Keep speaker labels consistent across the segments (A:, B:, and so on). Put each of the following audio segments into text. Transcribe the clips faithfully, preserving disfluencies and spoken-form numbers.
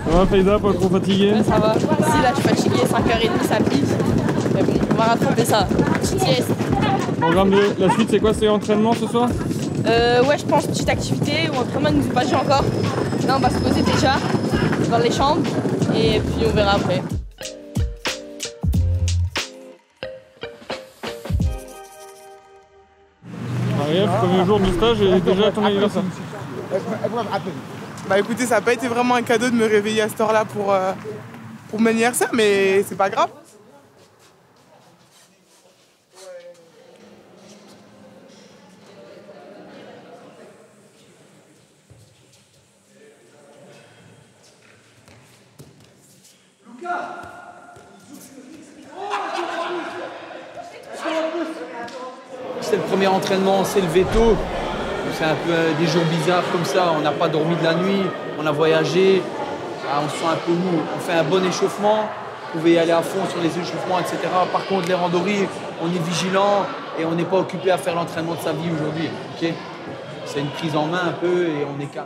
A: Ça va Faïda, pas trop fatigué?
B: Ouais, ça va. Si là je suis fatiguée, cinq heures trente ça pique. Mais bon, on va rattraper ça. Petite sieste.
A: Le programme de la suite, c'est quoi? C'est entraînement ce soir?
B: Euh, ouais, je pense petite activité ou entraînement, nous pas joué encore. Là, on va se poser déjà dans les chambres et puis on verra après.
A: Marie-Ève, premier jour du stage et déjà ton anniversaire.
C: Bah écoutez, ça n'a pas été vraiment un cadeau de me réveiller à cette heure-là pour, euh, pour mon anniversaire, mais c'est pas grave.
D: C'est le premier entraînement, c'est le veto. C'est un peu des jours bizarres comme ça, on n'a pas dormi de la nuit, on a voyagé, on se sent un peu mou. On fait un bon échauffement, vous pouvez y aller à fond sur les échauffements, et cetera. Par contre, les randonnées, on est vigilant et on n'est pas occupé à faire l'entraînement de sa vie aujourd'hui. Okay, c'est une prise en main un peu et on est calme.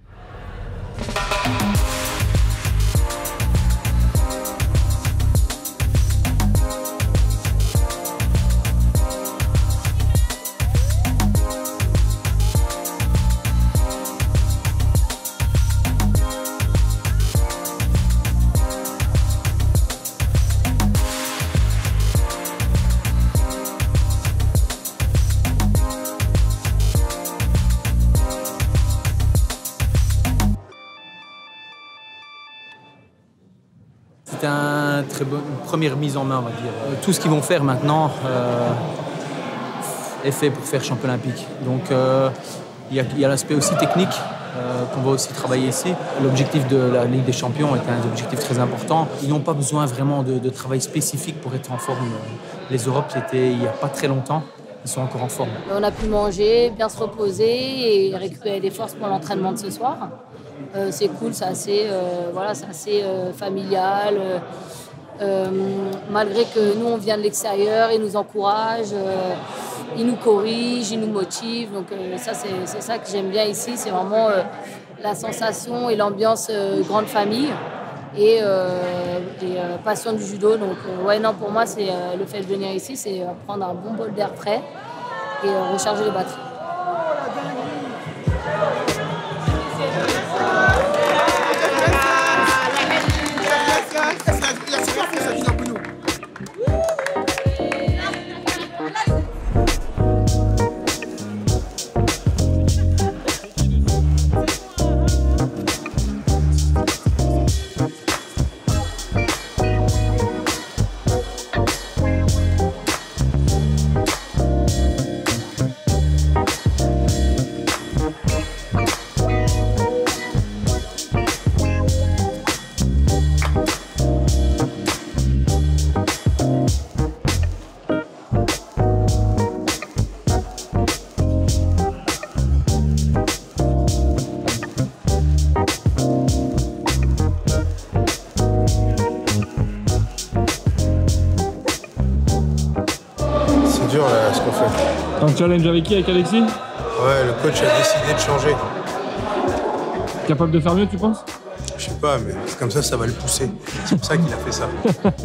D: C'est un très bon, une première mise en main, on va dire. Tout ce qu'ils vont faire maintenant euh, est fait pour faire champion olympique. Donc euh, il y a, a l'aspect aussi technique euh, qu'on va aussi travailler ici. L'objectif de la Ligue des Champions est un objectif très important. Ils n'ont pas besoin vraiment de, de travail spécifique pour être en forme. Les Europes, c'était il n'y a pas très longtemps. Ils sont encore en forme.
E: On a pu manger, bien se reposer et récupérer des forces pour l'entraînement de ce soir. Euh, c'est cool, c'est assez, euh, voilà, c'est assez euh, familial. Euh, euh, malgré que nous, on vient de l'extérieur, ils nous encouragent, euh, ils nous corrigent, ils nous motivent. Donc euh, ça, c'est, c'est ça que j'aime bien ici. C'est vraiment euh, la sensation et l'ambiance euh, grande famille et, euh, et euh, passion du judo. Donc euh, ouais, non, pour moi, c'est euh, le fait de venir ici, c'est euh, prendre un bon bol d'air frais et euh, recharger les batteries.
F: C'est dur là, ce qu'on fait.
A: Un challenge avec qui? Avec Alexis?
F: Ouais, le coach a décidé de changer.
A: Capable de faire mieux, tu penses?
F: Je sais pas, mais c'est comme ça, ça va le pousser. C'est pour ça qu'il a fait ça.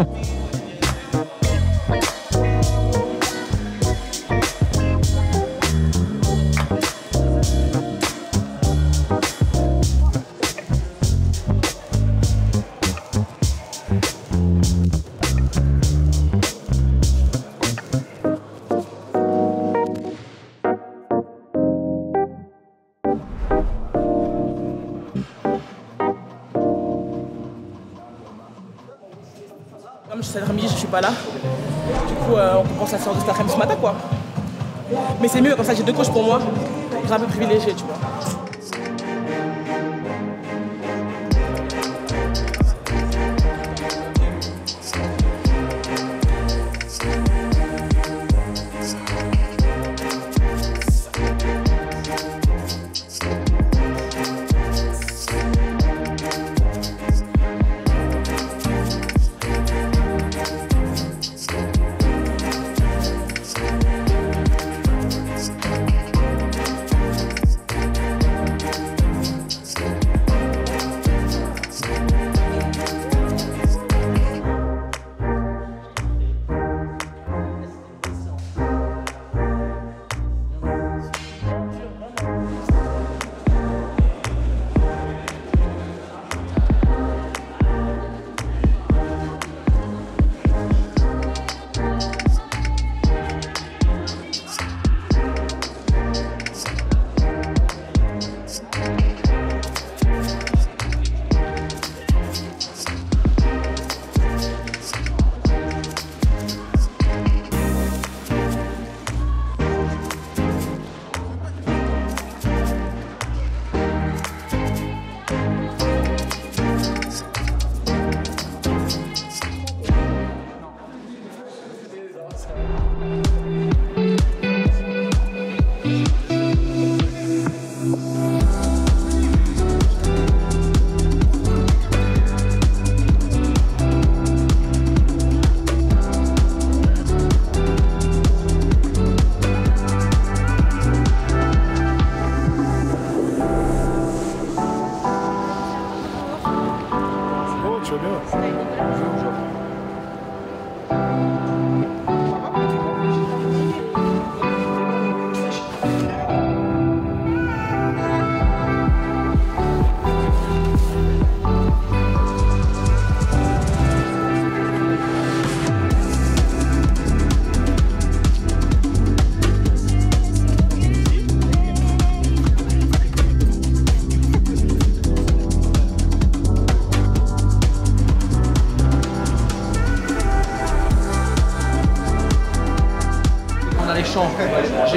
C: Comme cet après-midi, je suis pas là. Du coup, euh, on commence la séance de cet après-midi ce matin, quoi. Mais c'est mieux, comme ça, j'ai deux coachs pour moi. J'ai un peu privilégié, tu vois.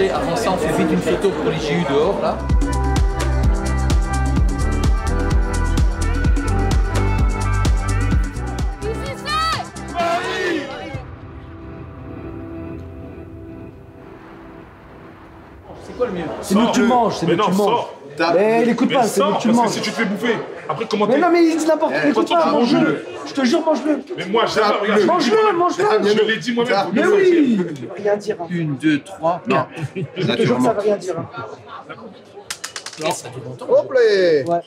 D: changer. Avant ça, on fait vite une photo pour les J U dehors, là. C'est quoi le mieux?
G: C'est mieux que tu manges, c'est mieux que tu manges. Mais il écoute pas, c'est mieux que tu manges.
H: Si tu te fais bouffer, après comment
G: Mais non, mais il dit n'importe quoi, écoute pas, mange-le. Je te jure, mange-le.
H: Mais moi, j'aime.
G: Mange-le, mange-le.
H: Je l'ai dit moi-même.
G: Mais oui. Ça veut rien dire.
D: Une, deux, trois, quatre.
G: Je te jure que ça veut rien dire.
F: Hop là.
G: Ouais.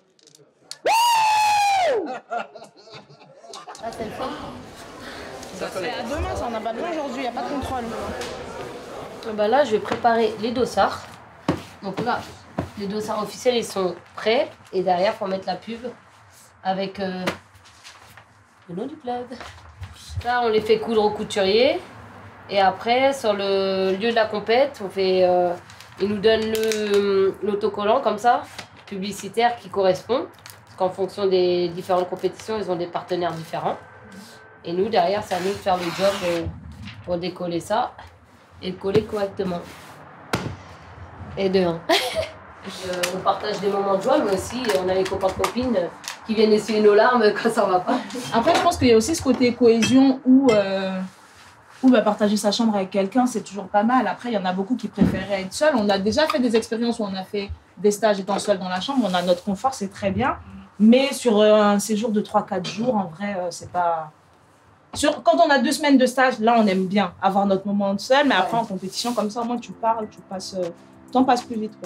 E: Ah, c'est le fun.
C: C'est à demain, ça, on n'a pas besoin aujourd'hui, il n'y a pas de contrôle.
E: Bah là, je vais préparer les dossards. Donc là, les dossards officiels, ils sont prêts. Et derrière, il faut mettre la pub avec euh, le nom du club. Là, on les fait coudre au couturier. Et après, sur le lieu de la compète, on fait, euh, ils nous donnent le, l'autocollant comme ça, publicitaire qui correspond. Parce qu'en fonction des différentes compétitions, ils ont des partenaires différents. Et nous, derrière, c'est à nous de faire le job euh, pour décoller ça et le coller correctement. Et de un. euh, on partage des moments de joie, mais aussi on a les copains-copines qui viennent essuyer nos larmes quand ça va pas.
C: Après, je pense qu'il y a aussi ce côté cohésion où, euh, où bah, partager sa chambre avec quelqu'un, c'est toujours pas mal. Après, il y en a beaucoup qui préféraient être seuls. On a déjà fait des expériences où on a fait des stages étant seuls dans la chambre. On a notre confort, c'est très bien. Mais sur euh, un séjour de trois quatre jours, en vrai, euh, c'est pas... Sur, quand on a deux semaines de stage, là, on aime bien avoir notre moment seul. Mais après, en compétition, comme ça, au moins, tu parles, tu passes... Euh, temps passe plus vite, quoi.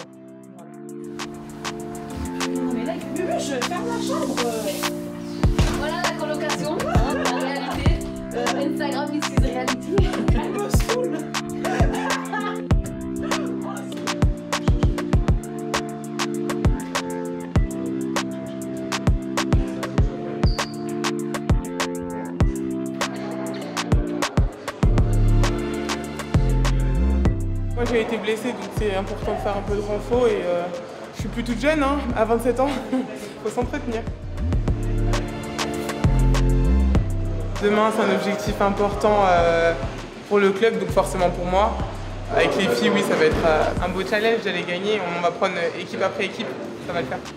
C: Mais là, je ferme la chambre.
E: Voilà la colocation, hein, la réalité. Euh, Instagram, ici de réalité.
C: Elle me saoule.
I: Moi j'ai été blessée, donc c'est important de faire un peu de renfort et euh, je suis plus toute jeune, hein, à vingt-sept ans, faut s'entretenir. Demain c'est un objectif important euh, pour le club, donc forcément pour moi. Avec les filles, oui, ça va être euh, un beau challenge d'aller gagner, on va prendre équipe après équipe, ça va le faire.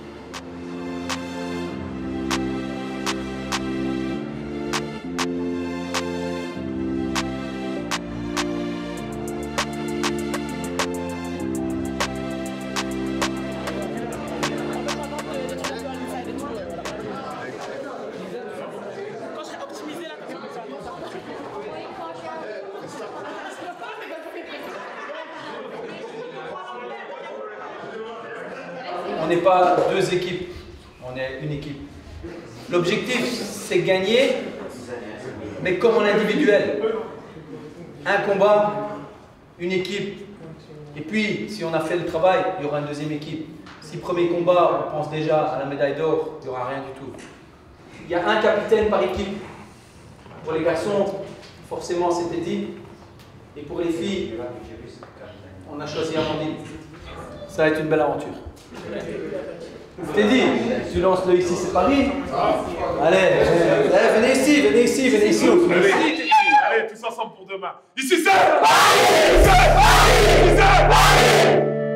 D: On n'est pas deux équipes, on est une équipe. L'objectif, c'est gagner, mais comme en individuel. Un combat, une équipe. Et puis, si on a fait le travail, il y aura une deuxième équipe. Si premier combat, on pense déjà à la médaille d'or, il n'y aura rien du tout. Il y a un capitaine par équipe. Pour les garçons, forcément, c'était dit. Et pour les filles, on a choisi Amandine. Ça va être une belle aventure. Je t'ai dit, tu lances le ici, c'est Paris. Allez, allez, venez ici, venez ici, venez ici.
H: Allez, allez, tous ensemble pour demain. Ici c'est Paris, c'est Paris, c'est Paris.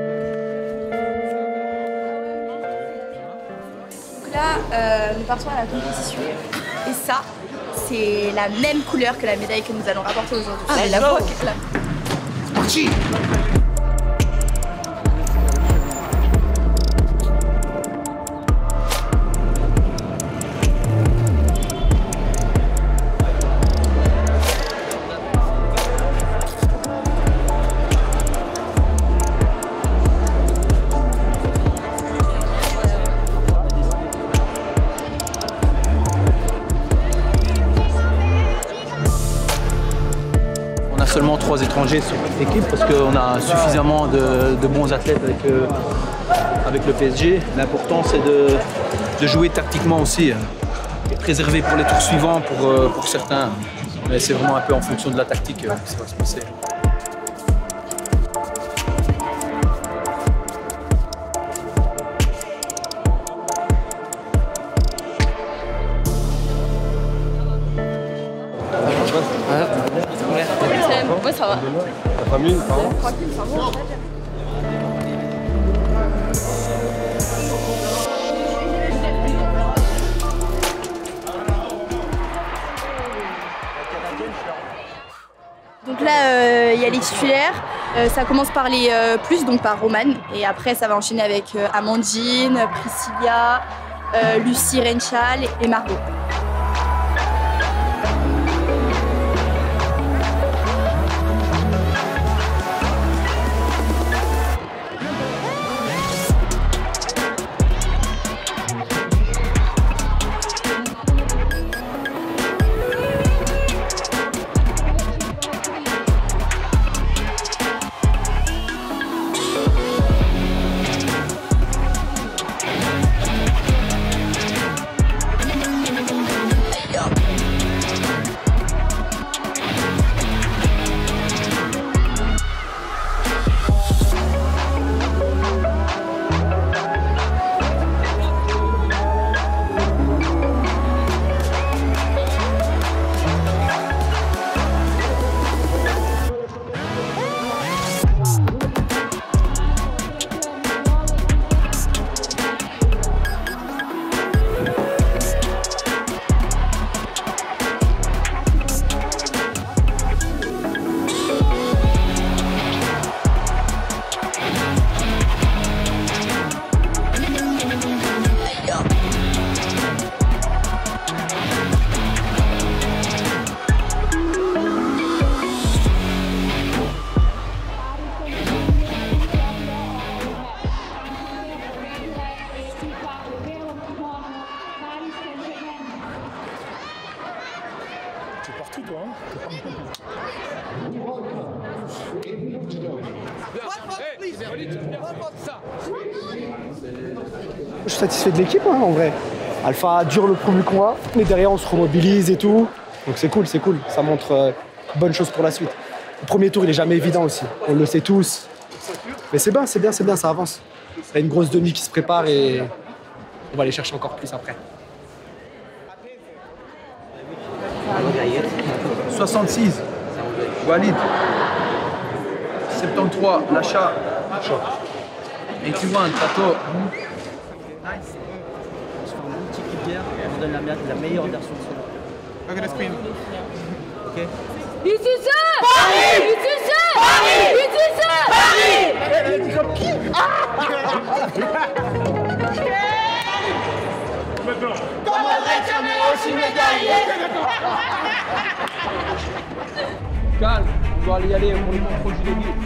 B: Donc là, euh, nous partons à la compétition. Et ça, c'est la même couleur que la médaille que nous allons rapporter aujourd'hui. Ah, la voix qui flamme.
F: C'est parti.
D: Seulement trois étrangers sur l'équipe parce qu'on a suffisamment de, de bons athlètes avec, euh, avec le P S G. L'important c'est de, de jouer tactiquement aussi euh, et préserver pour les tours suivants pour, euh, pour certains. Mais c'est vraiment un peu en fonction de la tactique euh, que ça va se passer.
B: Ouais, ça va.
J: trois mille par an.
B: Tranquille, ça va. Donc là, euh, il y a les titulaires. Euh, ça commence par les euh, plus, donc par Romane. Et après, ça va enchaîner avec euh, Amandine, Priscilla, euh, Lucie Renchal et Margot.
K: Je suis satisfait de l'équipe hein, en vrai. Alpha dure le premier combat, mais derrière on se remobilise et tout. Donc c'est cool, c'est cool. Ça montre euh, bonne chose pour la suite. Le premier tour il est jamais évident aussi. On le sait tous. Mais c'est bien, c'est bien, c'est bien, ça avance. Il y a une grosse demi qui se prépare et on va aller chercher encore plus après.
D: soixante-six, Walid. soixante-treize, Lacha. quatre-vingt-un, Tato.
L: Nice. On se fait un multi-clip on donne la, la meilleure version de solo.
I: Ok, let's spin.
L: Ok.
M: Ici c'est Paris. Ici c'est Paris. Ici c'est Paris.
K: Elle dit comme qui?
M: Comme André Tchernet aussi médaillé.
D: Calme, on doit aller y aller pour les contrôles du début.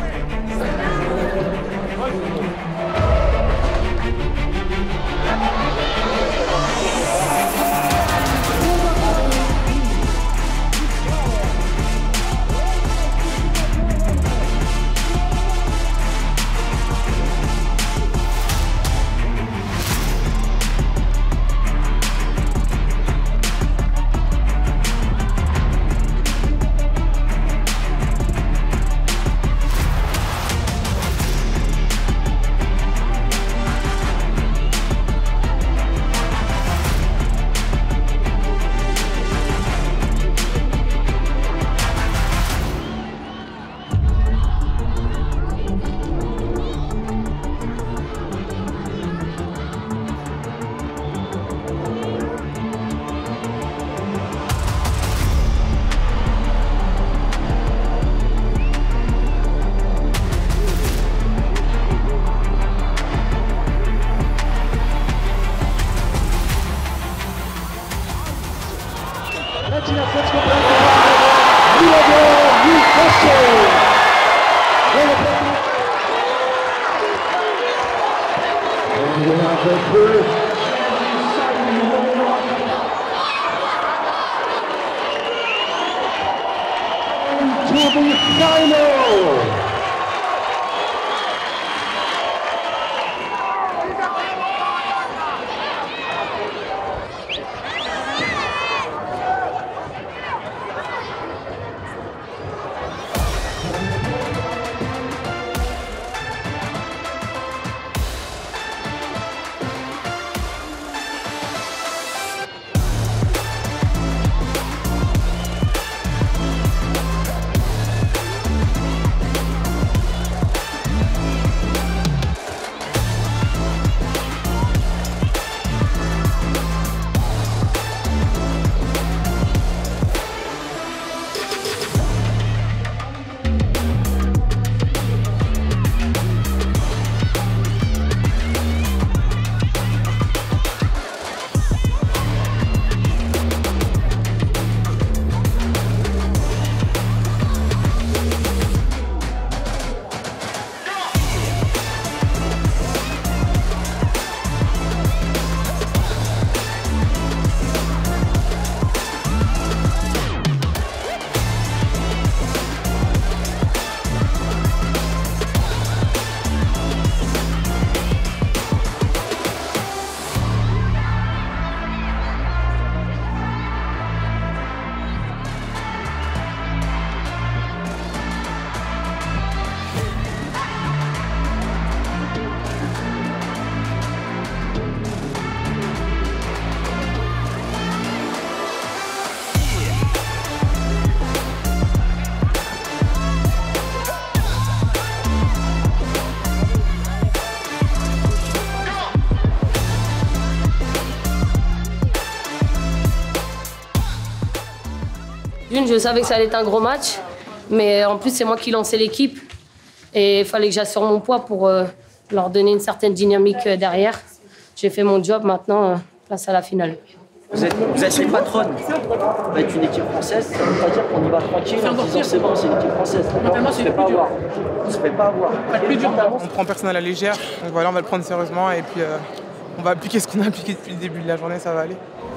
E: d'une, je savais que ça allait être un gros match, mais en plus, c'est moi qui lançais l'équipe. Et il fallait que j'assure mon poids pour euh, leur donner une certaine dynamique euh, derrière. J'ai fait mon job, maintenant, euh, place à la finale.
L: Vous êtes, vous êtes une patronne, vous êtes une équipe française, ça ne veut pas dire qu'on y va tranquille en disant c'est bon, c'est une équipe française. On ne se fait pas avoir. On ne se fait pas avoir.
I: On prend personne à la légère, donc voilà, on va le prendre sérieusement et puis euh, on va appliquer ce qu'on a appliqué depuis le début de la journée, ça va aller.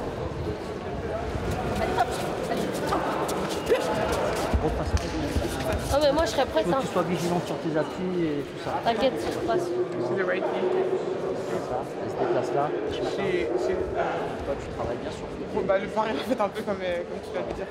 E: Ah mais moi je serais prête.
L: Il faut
E: hein.
L: que tu sois vigilante sur tes appuis et tout ça.
E: T'inquiète, je passe.
I: C'est le right knee.
L: Ça, elle se déplace là.
I: C'est, c'est, euh,
L: toi tu travailles bien sur le
I: bon, bah, le pari en fait un peu comme, euh, comme tu viens de le dire.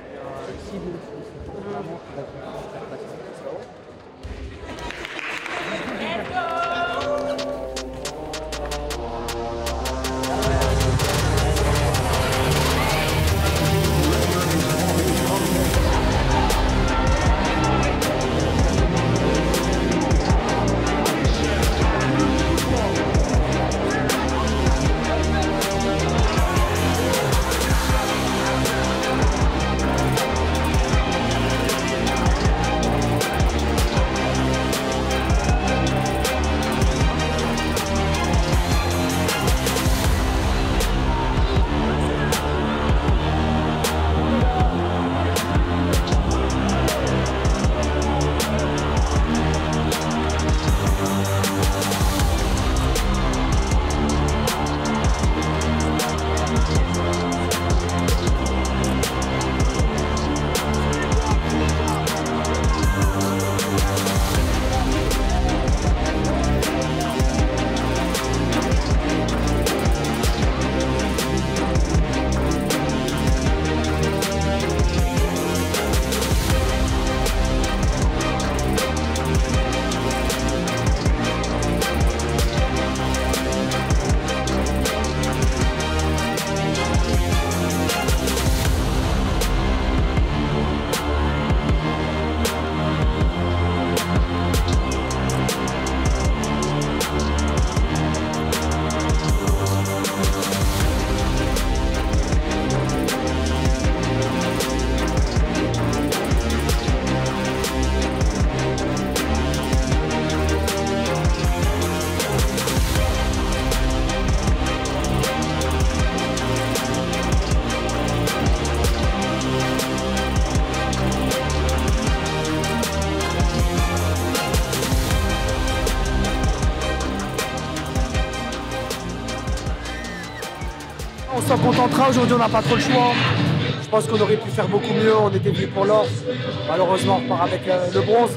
K: On s'en contentera, aujourd'hui on n'a pas trop le choix. Je pense qu'on aurait pu faire beaucoup mieux, on était venus pour l'or. Malheureusement on repart avec euh, le bronze.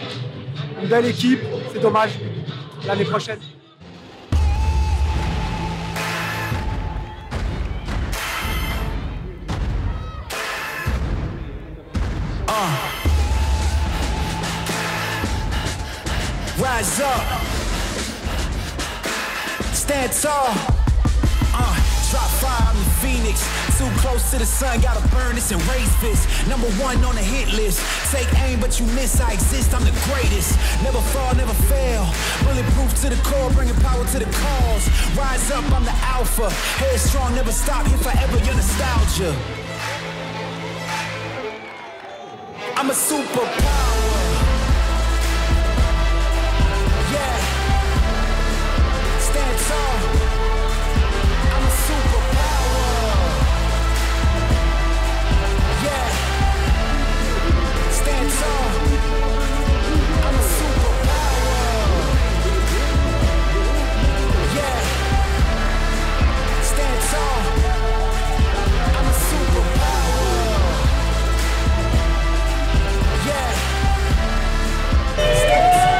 K: Une belle équipe, c'est dommage. L'année prochaine.
J: Uh. Rise up. Stand tall. Uh. Drop fire, I'm in Phoenix. Too close to the sun, gotta burn this and raise this. Number one on the hit list. Take aim, but you miss. I exist, I'm the greatest. Never fall, never fail. Bulletproof to the core, bringing power to the cause. Rise up, I'm the alpha. Headstrong, never stop. Here forever, your nostalgia. I'm a superpower. Yeah. Stand tall. I'm a superpower. Yeah. Stand tall. I'm a superpower. Yeah. Stand tall. I'm a superpower. Yeah. Stand tall.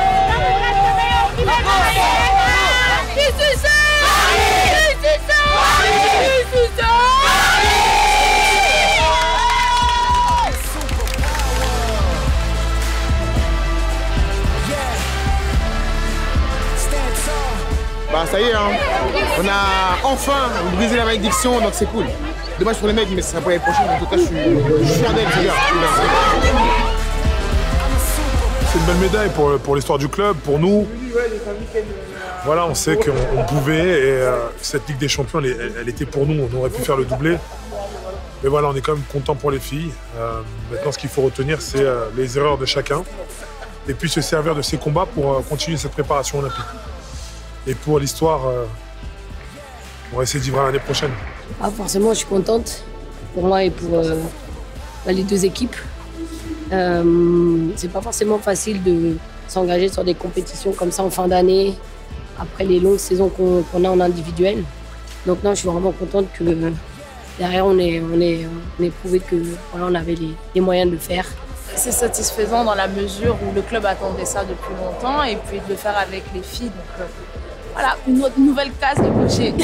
N: Bah ça y est, hein. On a enfin brisé la malédiction, donc c'est cool. Dommage pour les mecs, mais ce sera pour l'année prochaine. En tout cas, je suis, je suis fier d'elle, c'est bien.
H: C'est une belle médaille pour, pour l'histoire du club, pour nous. Voilà, on sait qu'on pouvait et euh, cette Ligue des Champions, elle, elle, elle était pour nous. On aurait pu faire le doublé. Mais voilà, on est quand même content pour les filles. Euh, maintenant, ce qu'il faut retenir, c'est euh, les erreurs de chacun. Et puis se servir de ces combats pour euh, continuer cette préparation olympique. Et pour l'histoire, euh, on va essayer d'y voir l'année prochaine.
E: Ah, forcément, je suis contente pour moi et pour euh, les deux équipes. Euh, c'est pas forcément facile de s'engager sur des compétitions comme ça en fin d'année, après les longues saisons qu'on qu'on a en individuel. Donc non, je suis vraiment contente que derrière, on ait, on ait, on ait prouvé que voilà, on avait les, les moyens de le faire.
C: C'est satisfaisant dans la mesure où le club attendait ça depuis longtemps et puis de le faire avec les filles. Donc euh, voilà, une autre nouvelle case de cocher.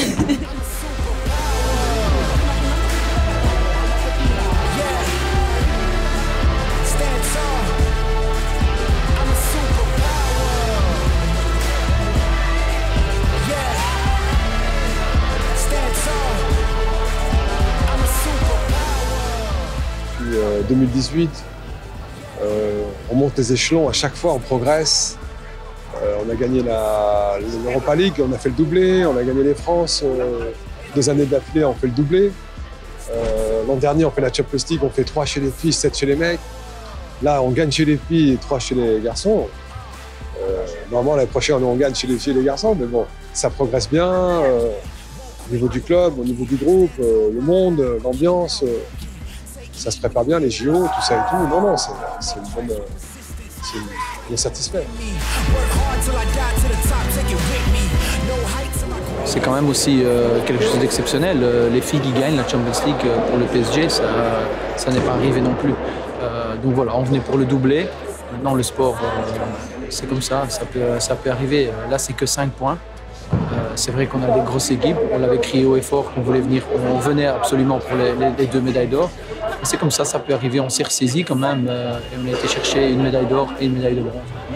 O: deux mille dix-huit, euh, on monte les échelons, à chaque fois on progresse. Euh, on a gagné l'Europa League, on a fait le doublé, on a gagné les France, euh, deux années d'affilée on fait le doublé. Euh, L'an dernier on fait la Champions League, on fait trois chez les filles, sept chez les mecs. Là on gagne chez les filles et trois chez les garçons. Euh, normalement l'année prochaine on gagne chez les filles et les garçons, mais bon, ça progresse bien. Euh, au niveau du club, au niveau du groupe, euh, le monde, l'ambiance. Euh, Ça se prépare bien, les J O, tout ça et tout. Non, non, c'est une bonne... C'est on est satisfait.
D: C'est quand même aussi euh, quelque chose d'exceptionnel. Euh, les filles qui gagnent la Champions League pour le P S G, ça, ça n'est pas arrivé non plus. Euh, donc voilà, on venait pour le doubler. Maintenant, le sport, euh, c'est comme ça, ça peut, ça peut arriver. Là, c'est que cinq points. Euh, c'est vrai qu'on a des grosses équipes, on l'avait crié haut et fort qu'on voulait venir, on venait absolument pour les, les, les deux médailles d'or. C'est comme ça, ça peut arriver, on s'est ressaisi quand même euh, et on a été chercher une médaille d'or et une médaille de bronze.